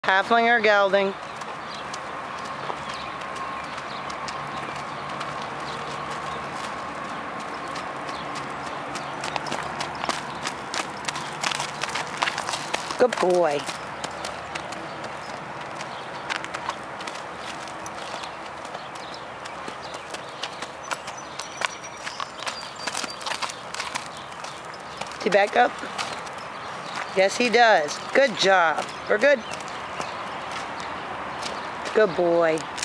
Halfling or gelding? Good boy. Does he back up? Yes, he does. Good job. We're good. Good boy.